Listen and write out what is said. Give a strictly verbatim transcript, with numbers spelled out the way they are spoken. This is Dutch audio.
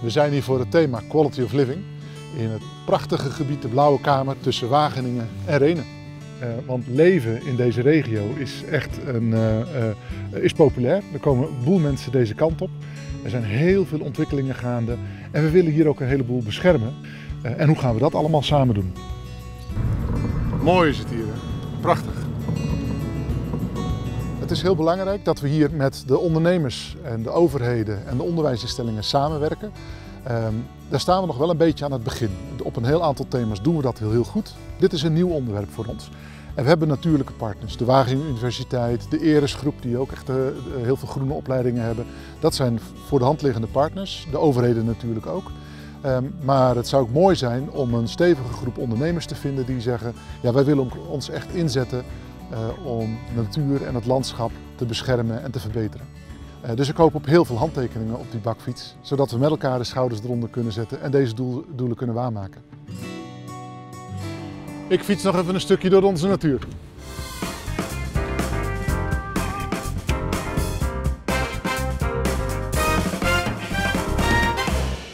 We zijn hier voor het thema Quality of Living in het prachtige gebied de Blauwe Kamer tussen Wageningen en Rhenen. Uh, want leven in deze regio is echt een, uh, uh, is populair. Er komen een boel mensen deze kant op. Er zijn heel veel ontwikkelingen gaande en we willen hier ook een heleboel beschermen. Uh, en hoe gaan we dat allemaal samen doen? Mooi is het hier, hè? Prachtig. Het is heel belangrijk dat we hier met de ondernemers en de overheden en de onderwijsinstellingen samenwerken. Um, daar staan we nog wel een beetje aan het begin. Op een heel aantal thema's doen we dat heel, heel goed. Dit is een nieuw onderwerp voor ons. En we hebben natuurlijke partners. De Wageningen Universiteit, de Eresgroep die ook echt uh, heel veel groene opleidingen hebben. Dat zijn voor de hand liggende partners. De overheden natuurlijk ook. Um, maar het zou ook mooi zijn om een stevige groep ondernemers te vinden die zeggen, ja, wij willen ons echt inzetten uh, om de natuur en het landschap te beschermen en te verbeteren. Uh, dus ik hoop op heel veel handtekeningen op die bakfiets, zodat we met elkaar de schouders eronder kunnen zetten en deze doel, doelen kunnen waarmaken. Ik fiets nog even een stukje door onze natuur.